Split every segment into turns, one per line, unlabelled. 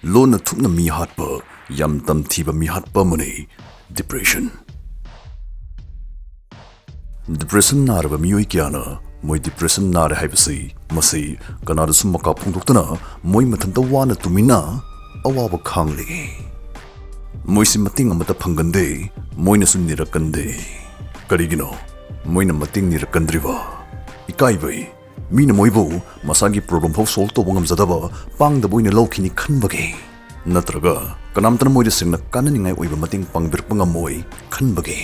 Loan थुपना मी हाटपा यम तमथीबा मी हाटपा मने depression नारबा मियोय क्याना मोय depression नारे हाइबसी मसी कनादसु मका फुंदोक्तना मोय मथंता वाना तुमिना अवाबा खांगले मोयसि मतिंग अमता फंगंदे मोयनसु निरकंदे करिगिनो मोयना मतिंग निरकंद्रिबा इकाइबै मीना मोयबो मसागी प्रॉब्लम फो सॉल्व तो बंगम जदबा पांगदबोइना लौखिनी खनबगे नत्रगा कनामतन मोयदे सिंगना काननिंगाय ओइबा मतिंग पांगबिरपंगा मोय खनबगे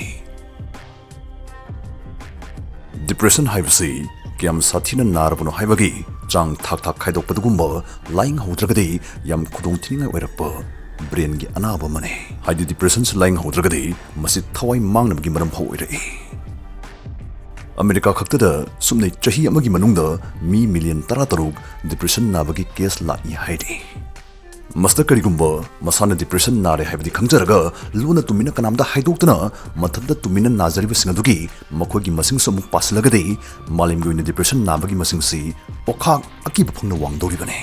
डिप्रेशन हाइबसी क्याम साथीना नारबनो हाइबगी चांग थाक थाक खाइदोकपदगुम्बा लाइंग हौद्रगदे याम खुदोंग थिनिंगाय ओइरकपा ब्रेन की अनाब मने हाइदि डिप्रेशन से लाइंग हौद्रगदे मसि थवाई मांगनबगी मरम फौ ओइरए अमेरिका खक्तदा सुमनै चही अमगी मनुंगदा मी मिलियन 13 डिप्रेशन नाबगी केस लाइ हाइदे मस्तर करिगुम्बा मसाना डिप्रेशन नारे हाइबदि खंगजरगा लुना तुमिना कनामदा हाइदोक्तना मथंदा तुमिना नाजरिबा सिंगदुगी मखोगी मसिंग समुक पासलगदे मालिमगी ओइना डिप्रेशन नाबगी मसिंगसि ओखा अकिबा फंगना वांगदोरिबने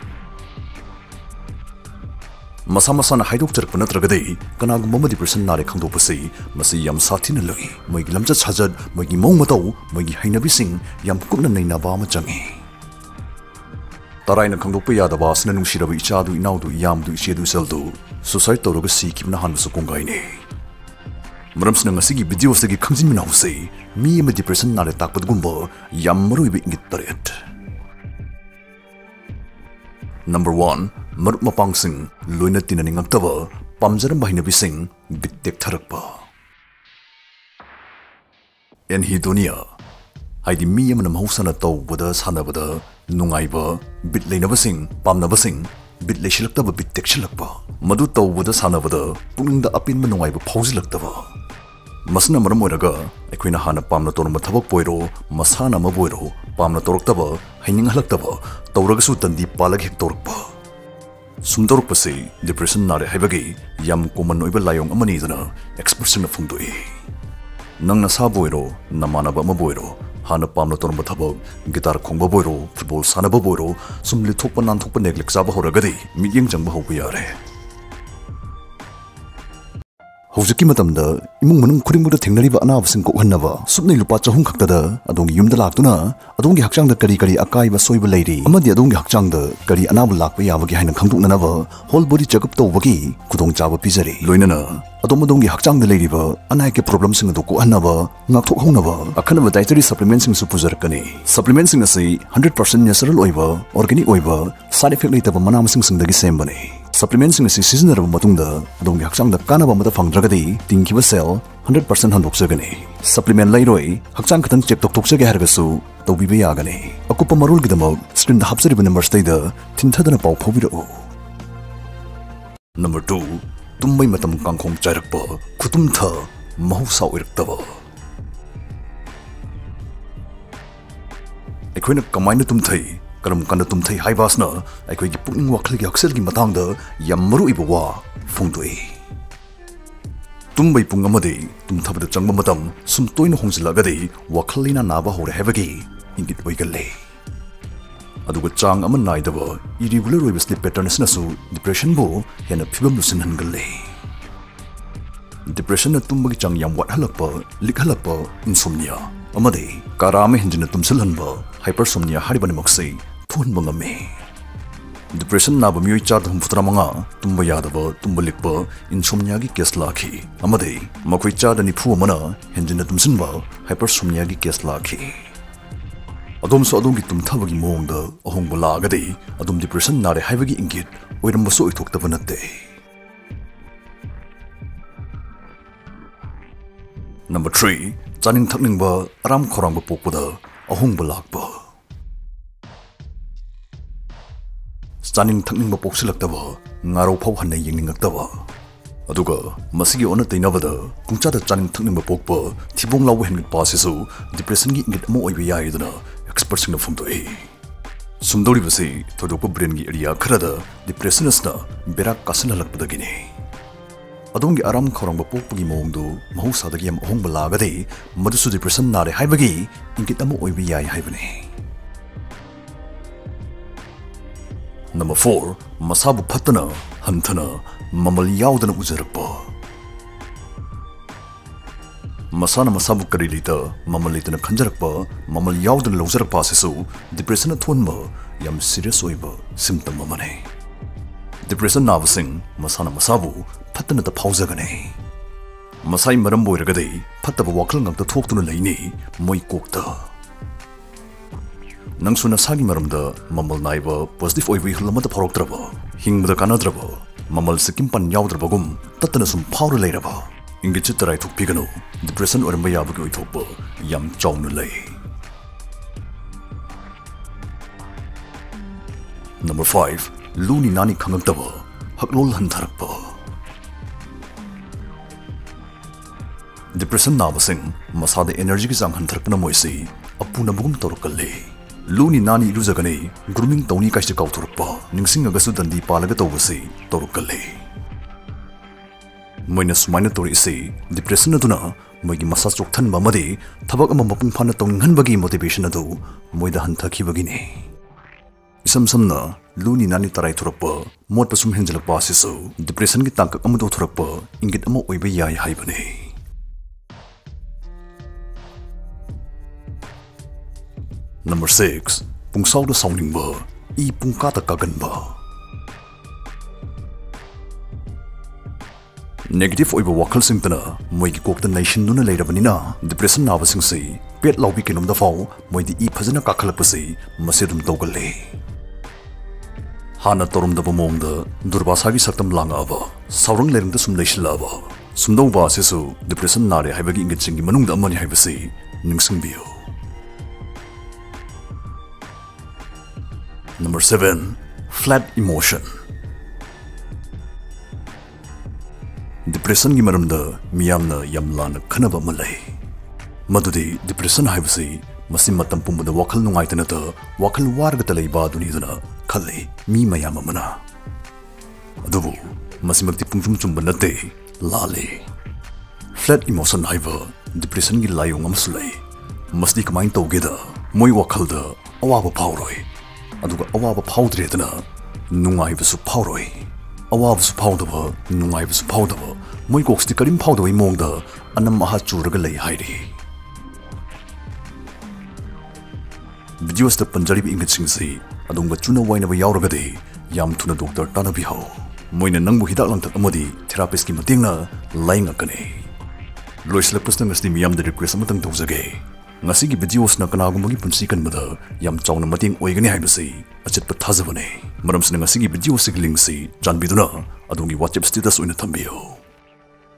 मसा मसाना हाइदोक्चरप नत्रगदे कनागुम्बा डिप्रेशन नारे खंगदोपसि मसि याम साथिना लई मोइगी लमचा छाजद मोइगी मौंग मतौ मोइगी हाइनबिसिंग याम कुपना नैनाबा अमा चंगे तराइना खंगदोप यादबा असना नुंसिरबा इचादु इनाउदु यामदु इचेदु सेलदु सुसाइड तौरगा सिकिबना हानबसु कोंगाइने मरमसना ngasiगी भिडियोसगी खंजिनमिनाउसे मी अमा डिप्रेशन नारे ताकपदगुम्बा याम मरुइबा इंगित तरेट नंबर 1 मरुप मपांगसिंग लोइना तिननिंगक्तबा पामजरम बाहिनबिसिंग बिटेक थरकपा एनहिदोनिया हाइदि मी अमना महौसना तौबदा सानबदा नुंगाइबा बिट लेनबसिंग पामनबसिंग बिट लेशिलक्तबा बिटेक शिलक्पा मदु तौबदा सानबदा पुनिंगदा अपिनबा नुंगाइबा फौजिलक्तबा मसना मरम ओइरगा अखोइना हाना पामना तोरम थबक पोइरो मसाना मबोइरो पामना तोरक्तबा हाइनिंग हलक्तबा तौरगसु तंदी पालग हेक तोरकपा सुमदोरकपसे डिप्रेशन नारे हाइबगी याम कॉमन ओइबा लायोंग अमनीदना एक्सपर्टसिंग फुंदोइ नंगना साबोइरो नमानबा मबोइरो हाना पामना तोरम थबक गिटार खोंबा बोइरो फुटबॉल सानबा बोइरो सुमलि थोकपा नानथोकपा नेग्लेक्ट जाबा होरगदि मियेंग जंगबा होबा यारे हौजिकी मतमदा इमुंग मनुंग खुरिंगबुदा थेंगनरिबा अनाबसिंग कोहन्नबा सुपनै लुपा 400 खक्तदा अदोंगी युमदा लाक्तुना अदोंगी हक्चांगदा करी करी अकाइबा सोइबा लैरि अमदि अदोंगी हक्चांगदा करी अनाब लाक्पा याबगी हाइना खंगदोकननबा होल बॉडी चेकअप तौबगी खुदोंचाबा पिजरे लोइनना अदोंगी हक्चांगदा लैरिबा अनायके प्रॉब्लम सिंग दो कोहन्नबा ngakthokhaunaba अखनबा डाइटरी सप्लीमेंट सिंग सु पुजरकनी सप्लीमेंट सिंग असि 100% नेचुरल ओइबा ऑर्गेनिक ओइबा साइड इफेक्ट लेतबा मनामसिंग सिंगदगी सेमबने सप्लीमेंट सिंग असि सिजनरबा मतुंगदा अदोंगी हक्चांगदा कानबा मता फंगद्रगदी तिंकिबा सेल 100% हंदोकजगने सप्लीमेंट लैरोय हक्चांग खतंग चेक तोकतोकजगे हारगसु तौबिबा यागने अकुपा मरोलगिदमक स्क्रीन दा हापजरिबा नंबर स्टेदा थिनथदना पाउ फौबिरो नंबर 2 तुम्बै मतम कांखोंग चारकपा खुतुमथ महौसा ओइरक्तबा अखोइना कमाइना तुमथै करम कन तुमथै हाइबासना अखोइगी पुनिंग वाखलगी हक्सेलगी मतंगदा याम मरुइबा वा फुंदोइ तुम्बै पुंग अमदे तुमथबदा चंगबा मतम सुम तोइना होंजिलगदे वाखललिना नाबा होरे हेबगी इंगित ओइगले अदुगा चांग अमन नाइदबा इरेगुलर ओइबा स्लीप पैटर्नसनसु डिप्रेशन बो हेना फिबम लुसिनहनगले डिप्रेशन न तुम्बगी चांग याम वाटहलकपा लिखहलकपा इंसोम्निया अमदे कारामे हिंजिना तुमसिलहनबा हाइपरसोम्निया हारिबने मक्सै थोनबा ngame डिप्रेशन नाबा मियोय 434 तुम्बा यादबा तुम्बा लिखबा इंसोम्निया की केस लाखी अमदे मखोय 494 मना हिंजिना तुमसिनबा हाइपरसोम्निया की केस लाखी अदोमसो अदोंगी तुमथबगी मोंगदा अहोंगबा लागदे अदोम डिप्रेशन नारे हाइबगी इंगित ओइरमबसो ओइथोक्तबा नते नंबर 3 चानिंग थकनिंगबा आराम खोरांगबा पोकपदा अहोंगबा लागबा चानिंग थकनिंगबा पोक्सिलक्तबा ngaरो फाव हन्ना येंगनिंगक्तबा अदुगा मसिगी ओना तैनबदा कुंचादा चानिंग थकनिंगबा पोकपा थिबोंग लाव हेनगि पासिसु डिप्रेशन गी इंगित मो ओइबा याइदना एक्सपर्ट सिंग फुंदोइ सुमदोरिबसे थोदोकपा ब्रेन गी एरिया खरदा डिप्रेशनसना बेरा कासनहलकपदगिने अदोंगी आराम खौरांबा पोकपगी मोंगदो महौसादगी यम अहोंगबा लागदे मदुसु डिप्रेशन नारे हाइबगी इंगित Amo ओइबा याइ हाइबने Number 4. Masabu Patana, Hantana, Mamal Yaudana Uzarapa. Masana Masabu Karilita, Mamalitana Kanjarapa, Mamal Yaudan Lozarapa Sisu, Depression at Tunma, Yam serious Oiba, symptom Mamane. Depression Navasing, Masana Masabu, Patana the Pausagane. Masai Marambo Ragade, Pataba Wakhal of the talk to the Lane, Moi Kokta. Nangsuna Sagi Maramda, Mamal Naiva, positive Oivi Lamata Porokraba, Hing the Kanadraba, Mamal Sikimpan Yaudrabagum, Tatanasum Power Lateraba. Ingitrai took Pigano, Depression or Mayabu Topa, Yam Chaunulay. Number 5. Luni Nani Kangantava, Haklol Hantarapa. Depression Navasing, Masada Energy Zang Hantarpana Moisi, Apunabum Torkale. Luni Nani Luzagane, grooming Tony Kashikauturpa, Ningsing Agasudandi Palagatovasi, Torkale. Minus Minotori say, Depression Aduna, Mogi Masasok Tan Mamadi, Tabak Panatong Hanbagi motivation ado, Moida Hantaki Vagine. Samna, Luni Nani Tarai Turapa, Motpasum Hengela Basiso, Depression Gitank Amado Turapa, Ingit Amo Oibaya Haibane. Number 6. Pungsau the Sounding Ba, E Pungkata Kaganba. Negative over Wakhal Singtana, Moigi Kok the nation Nuna later Vanina, Depression Navasing say, Pet Laubikin of the Fall, Moidi E Pazana Kakalapasi, Masidum Dogale. Hana Torum the Bomong, Durbasagi Satam Langava, Saurang letting the Sumlation Lava, Sumdova Sisu, Depression Nari Having Getting Manung the Money Havasi, Ningsing Bio. Number 7. Flat Emotion. Depression Gimaramda, Miamna Yamlana Kanaba Malay. Madudi, Depression Hivasi, Masimatam Pumba the Wakhal Nungaiganabra, Wakhal Wargatalay Badunizana, Kale, Mi Mayamamana. Adubu, Masimati Pungtum Chumbanate, Lale. Flat Emotion Hiver, Depression Gilayong Amsulay. Masti Kamain Togeda, Moi Wakhalda, Awaba Pauroi. Aduga Awaba Powdredana, Nungaivasu Pauroi. Awabs powder, Nungaivasu powder, Moikox the Karim powder Monda, and a Mahachuragalay Heidi. Videos the Punjabi English Sing, Adunga Tuna wine of a Yauragade, Yam Tuna Doctor Tanabiho, Moina Nangu Hidalan Amodi, Therapist Kimatina, lying a cane. Lois Lepustan as the Miam the request of Matan Dozage. Nasigi videos na kanagumagi punsikan mada yam chawna mating oigani haibasi achet pathazabane maram sina ngasigi video sigling si janbiduna adungi WhatsApp status oina thambiyo.